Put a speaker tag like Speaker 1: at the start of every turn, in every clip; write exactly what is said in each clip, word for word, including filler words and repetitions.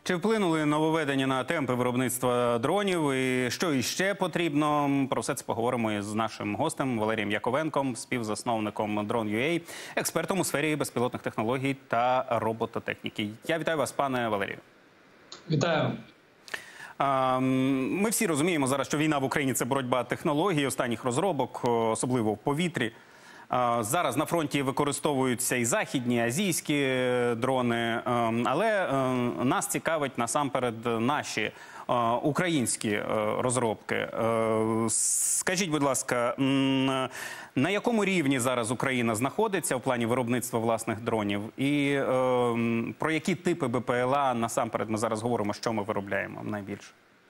Speaker 1: Чи вплинули нововведення на темпи виробництва дронів? І що іще потрібно? Про все це поговоримо із нашим гостем Валерієм Яковенком, співзасновником Drone.ua, експертом у сфері безпілотних технологій та робототехніки. Я вітаю вас, пане Валерію.
Speaker 2: Вітаю.
Speaker 1: Ми всі розуміємо зараз, що війна в Україні – це боротьба технологій, останніх розробок, особливо в повітрі. Зараз на фронті використовуються і західні, і азійські дрони, але нас цікавить насамперед наші українські розробки. Скажіть, будь ласка, на якому рівні зараз Україна знаходиться в плані виробництва власних дронів? І про які типи БПЛА насамперед ми зараз говоримо, що ми виробляємо найбільше?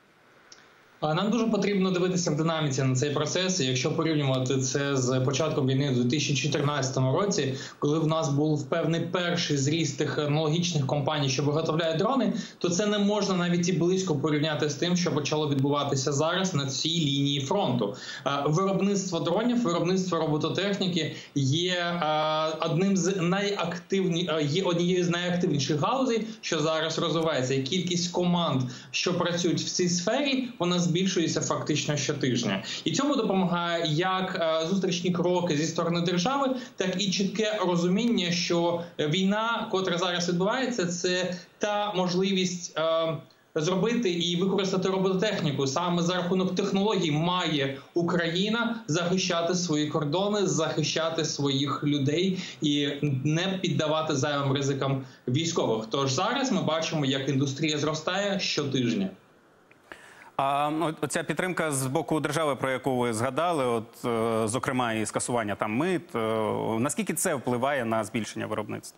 Speaker 2: Нам дуже потрібно дивитися в динаміці на цей процес. І якщо порівнювати це з початком війни в дві тисячі чотирнадцятому році, коли в нас був певний перший зріст технологічних компаній, що виготовляють дрони, то це не можна навіть і близько порівняти з тим, що почало відбуватися зараз на цій лінії фронту. Виробництво дронів, виробництво робототехніки є одним з найактивні, є однією з найактивніших галузей, що зараз розвивається. І кількість команд, що працюють в цій сфері, вона збільшується фактично щотижня. І цьому допомагає як е, зустрічні кроки зі сторони держави, так і чітке розуміння, що війна, котра зараз відбувається, це та можливість е, зробити і використати робототехніку. Саме за рахунок технологій має Україна захищати свої кордони, захищати своїх людей і не піддавати зайвим ризикам військових. Тож зараз ми бачимо, як індустрія зростає щотижня.
Speaker 1: А оця підтримка з боку держави, про яку ви згадали, от, зокрема і скасування там мит, наскільки це впливає на збільшення виробництва?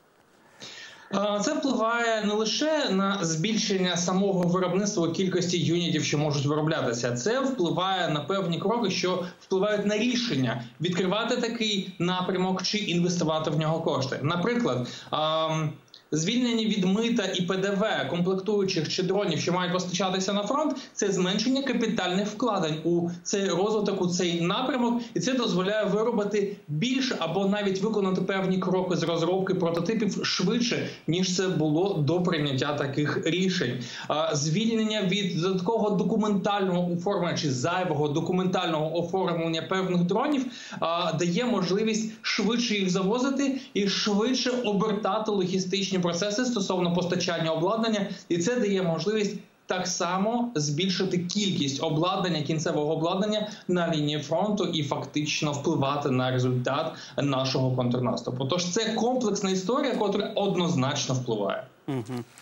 Speaker 2: Це впливає не лише на збільшення самого виробництва кількості юнітів, що можуть вироблятися. Це впливає на певні кроки, що впливають на рішення відкривати такий напрямок чи інвестувати в нього кошти. Наприклад, звільнення від мита і ПДВ комплектуючих чи дронів, що мають постачатися на фронт, це зменшення капітальних вкладень у цей розвиток, у цей напрямок, і це дозволяє виробити більше або навіть виконати певні кроки з розробки прототипів швидше, ніж це було до прийняття таких рішень. Звільнення від додаткового документального оформлення чи зайвого документального оформлення певних дронів дає можливість швидше їх завозити і швидше обертати логістичні процеси стосовно постачання обладнання, і це дає можливість так само збільшити кількість обладнання, кінцевого обладнання на лінії фронту і фактично впливати на результат нашого контрнаступу. Тож це комплексна історія, яка однозначно впливає.
Speaker 1: Угу.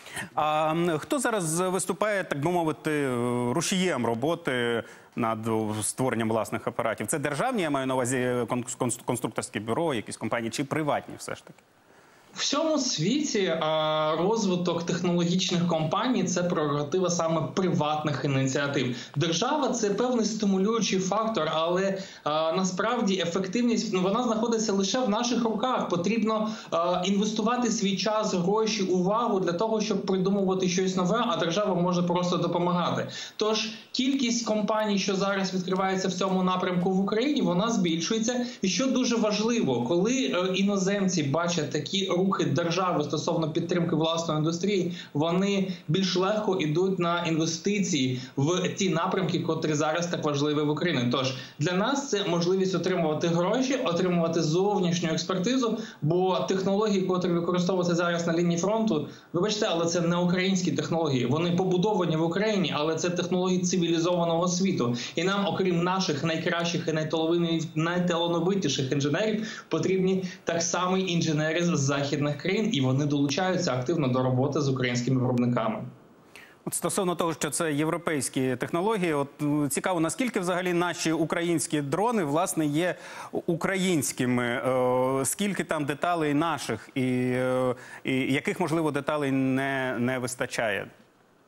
Speaker 1: А хто зараз виступає, так би мовити, рушієм роботи над створенням власних апаратів? Це державні, я маю на увазі конструкторське бюро, якісь компанії, чи приватні все ж таки?
Speaker 2: В всьому світі розвиток технологічних компаній – це прерогатива саме приватних ініціатив. Держава – це певний стимулюючий фактор, але насправді ефективність, ну, вона знаходиться лише в наших руках. Потрібно інвестувати свій час, гроші, увагу для того, щоб придумувати щось нове, а держава може просто допомагати. Тож кількість компаній, що зараз відкриваються в цьому напрямку в Україні, вона збільшується. І що дуже важливо, коли іноземці бачать такі рухи держави стосовно підтримки власної індустрії, вони більш легко йдуть на інвестиції в ті напрямки, котрі зараз так важливі в Україні. Тож для нас це можливість отримувати гроші, отримувати зовнішню експертизу, бо технології, котрі використовуються зараз на лінії фронту, вибачте, але це не українські технології. Вони побудовані в Україні, але це технології цивілізованого світу. І нам, окрім наших найкращих і найталановитіших інженерів, потрібні так само інженери з західних країн, і вони долучаються активно до роботи з українськими виробниками.
Speaker 1: От стосовно того, що це європейські технології, от цікаво, наскільки взагалі наші українські дрони, власне, є українськими? Скільки там деталей наших і, і яких, можливо, деталей не, не вистачає?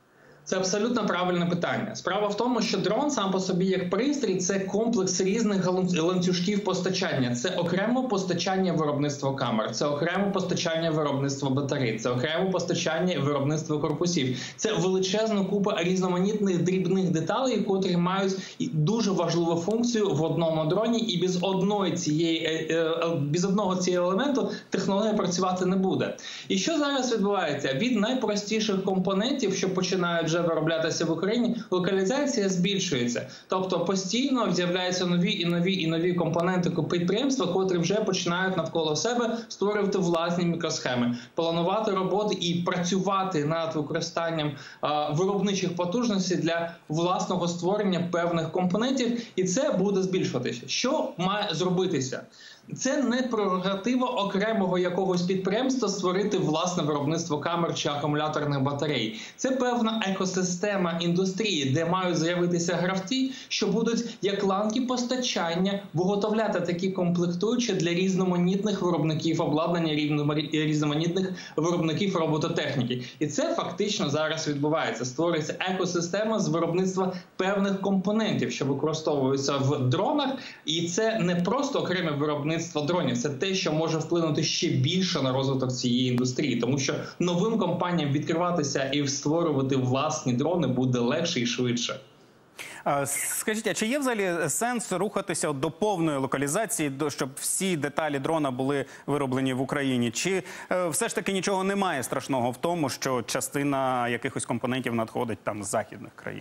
Speaker 2: Це абсолютно правильне питання. Справа в тому, що дрон сам по собі як пристрій – це комплекс різних ланцюжків постачання. Це окремо постачання виробництва камер, це окремо постачання виробництва батарей, це окремо постачання виробництва корпусів. Це величезна купа різноманітних дрібних деталей, котрі мають дуже важливу функцію в одному дроні, і без одної цієї, без одного цього елементу технологія працювати не буде. І що зараз відбувається? Від найпростіших компонентів, що починають вже вироблятися в Україні, локалізація збільшується. Тобто постійно з'являються нові і нові і нові компоненти підприємства, котрі вже починають навколо себе створювати власні мікросхеми, планувати роботи і працювати над використанням а, виробничих потужностей для власного створення певних компонентів, і це буде збільшуватися. Що має зробитися? Це не прерогатива окремого якогось підприємства створити власне виробництво камер чи акумуляторних батарей. Це певна екосистема індустрії, де мають з'явитися гравці, що будуть як ланки постачання виготовляти такі комплектуючі для різноманітних виробників обладнання, різноманітних виробників робототехніки. І це фактично зараз відбувається. Створюється екосистема з виробництва певних компонентів, що використовуються в дронах. І це не просто окреме виробництво дронів, це те, що може вплинути ще більше на розвиток цієї індустрії, тому що новим компаніям відкриватися і створювати власні дрони буде легше і швидше.
Speaker 1: Скажіть, а чи є взагалі сенс рухатися до повної локалізації, щоб всі деталі дрона були вироблені в Україні? Чи все ж таки нічого немає страшного в тому, що частина якихось компонентів надходить там з західних країн?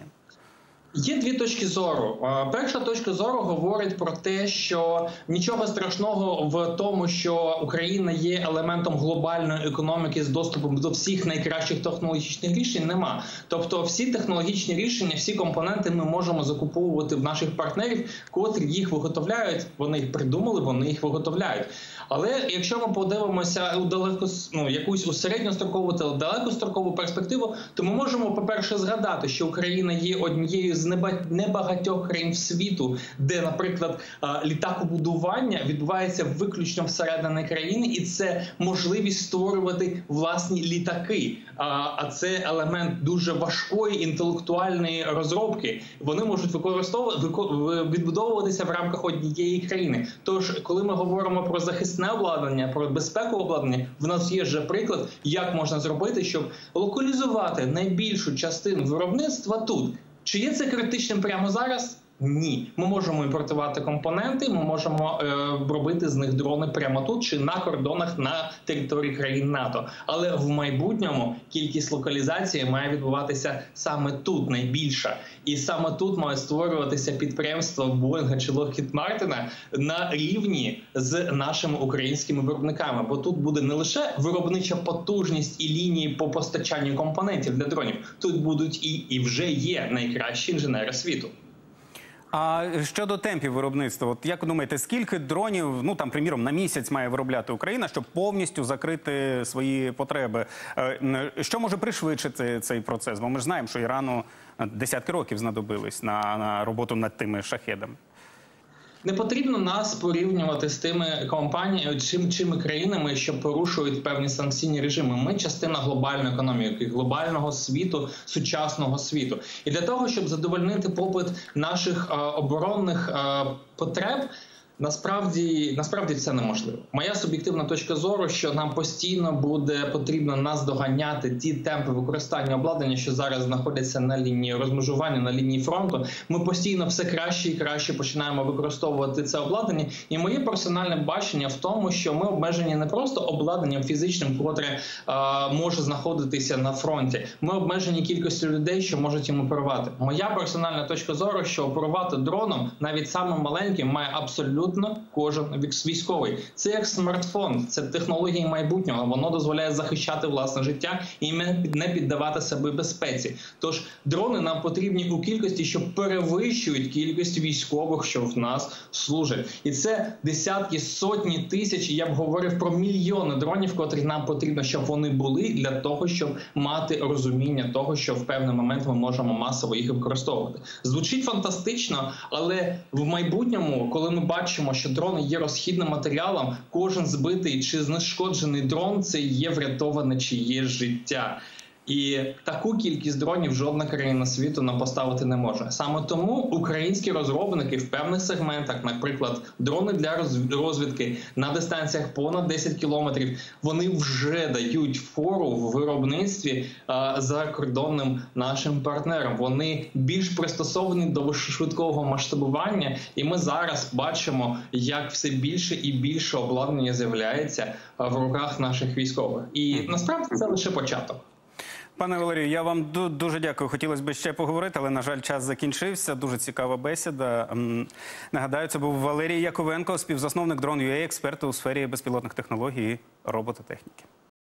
Speaker 2: Є дві точки зору. Перша точка зору говорить про те, що нічого страшного в тому, що Україна є елементом глобальної економіки з доступом до всіх найкращих технологічних рішень, нема. Тобто всі технологічні рішення, всі компоненти ми можемо закуповувати в наших партнерів, котрі їх виготовляють, вони їх придумали, вони їх виготовляють. Але якщо ми подивимося у далеко, ну, якусь у середньострокову та далекострокову перспективу, то ми можемо, по-перше, згадати, що Україна є однією з небагатьох країн світу, де, наприклад, літакобудування відбувається виключно всередині країни, і це можливість створювати власні літаки. А це елемент дуже важкої інтелектуальної розробки. Вони можуть використовувати, відбудовуватися в рамках однієї країни. Тож, коли ми говоримо про захисне обладнання, про безпекове обладнання, в нас є вже приклад, як можна зробити, щоб локалізувати найбільшу частину виробництва тут. Чи є це критичним прямо зараз? Ні. Ми можемо імпортувати компоненти, ми можемо е, робити з них дрони прямо тут чи на кордонах на території країн НАТО. Але в майбутньому кількість локалізації має відбуватися саме тут найбільша. І саме тут мають створюватися підприємства Боїнга чи Локхід Мартіна на рівні з нашими українськими виробниками. Бо тут буде не лише виробнича потужність і лінії по постачанню компонентів для дронів. Тут будуть і, і вже є найкращі інженери світу.
Speaker 1: А щодо темпів виробництва, от як ви думаєте, скільки дронів, ну там, приміром, на місяць має виробляти Україна, щоб повністю закрити свої потреби? Що може пришвидшити цей процес? Бо ми ж знаємо, що Ірану десятки років знадобились на, на роботу над тими шахедами.
Speaker 2: Не потрібно нас порівнювати з тими компаніями, чим, чими країнами, що порушують певні санкційні режими. Ми частина глобальної економіки, глобального світу, сучасного світу. І для того, щоб задовольнити попит наших а, оборонних а, потреб, Насправді, насправді це неможливо. Моя суб'єктивна точка зору, що нам постійно буде потрібно наздоганяти ті темпи використання обладнання, що зараз знаходяться на лінії розмежування, на лінії фронту. Ми постійно все краще і краще починаємо використовувати це обладнання. І моє персональне бачення в тому, що ми обмежені не просто обладнанням фізичним, котре а, може знаходитися на фронті. Ми обмежені кількістю людей, що можуть йому оперувати. Моя персональна точка зору, що оперувати дроном, навіть самим маленьким, має абсолютно кожен військовий. Це як смартфон, це технології майбутнього. Воно дозволяє захищати власне життя і не піддавати себе безпеці. Тож дрони нам потрібні у кількості, що перевищують кількість військових, що в нас служать. І це десятки, сотні тисяч, я б говорив про мільйони дронів, котрі нам потрібно, щоб вони були для того, щоб мати розуміння того, що в певний момент ми можемо масово їх використовувати. Звучить фантастично, але в майбутньому, коли ми бачимо, що дрони є розхідним матеріалом, кожен збитий чи знешкоджений дрон – це є врятоване чиєсь життя. І таку кількість дронів жодна країна світу нам поставити не може. Саме тому українські розробники в певних сегментах, наприклад, дрони для розвідки на дистанціях понад десять кілометрів, вони вже дають фору в виробництві а, закордонним нашим партнерам. Вони більш пристосовані до швидкого масштабування, і ми зараз бачимо, як все більше і більше обладнання з'являється в руках наших військових. І насправді це лише початок.
Speaker 1: Пане Валерію, я вам дуже дякую. Хотілося б ще поговорити, але, на жаль, час закінчився. Дуже цікава бесіда. Нагадаю, це був Валерій Яковенко, співзасновник дрон точка ю а, експерт у сфері безпілотних технологій і робототехніки.